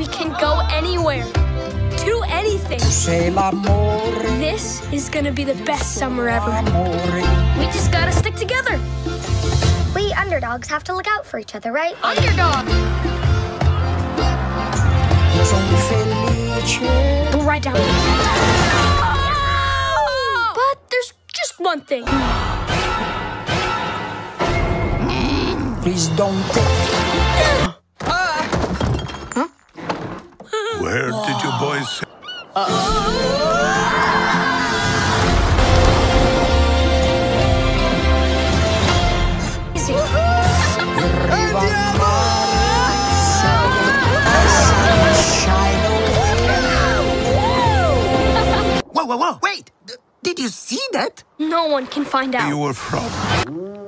We can go anywhere. Do anything. Sei l'amore. This is gonna be the best summer ever. Amore. We just gotta stick together. We underdogs have to look out for each other, right? Underdog! Sono felice. Go right down. But there's just one thing. Please don't take. Where did you boys say? Easy. Whoa, whoa, whoa! Wait! Did you see that? No one can find out. You were from?